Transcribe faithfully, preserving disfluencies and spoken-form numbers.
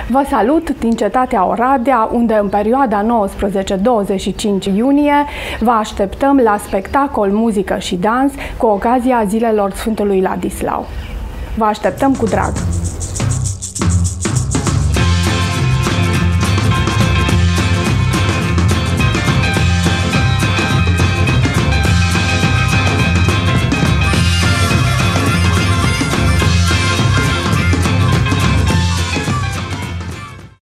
Vă salut din cetatea Oradea, unde în perioada nouăsprezece douăzeci și cinci iunie vă așteptăm la spectacol, muzică și dans cu ocazia Zilelor Sfântului Ladislau. Vă așteptăm cu drag!